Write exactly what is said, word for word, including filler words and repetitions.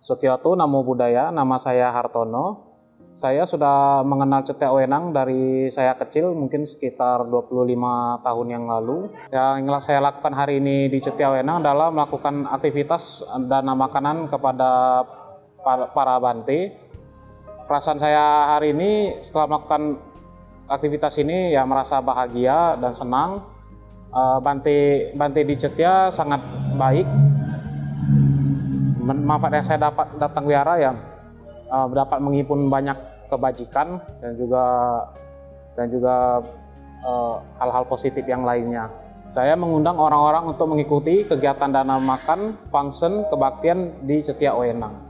Setiotu Namo Buddhaya, nama saya Hartono. Saya sudah mengenal Cetia Uenang dari saya kecil, mungkin sekitar dua puluh lima tahun yang lalu. Yang saya lakukan hari ini di Cetia Uenang adalah melakukan aktivitas dana makanan kepada para Bante. Perasaan saya hari ini setelah melakukan aktivitas ini ya merasa bahagia dan senang. Bante, Bante di Cetia sangat baik. Manfaat yang saya dapat datang wihara ya uh, dapat menghimpun banyak kebajikan dan juga dan juga hal-hal uh, positif yang lainnya. Saya mengundang orang-orang untuk mengikuti kegiatan dana makan, function, kebaktian di Cetia Uenang.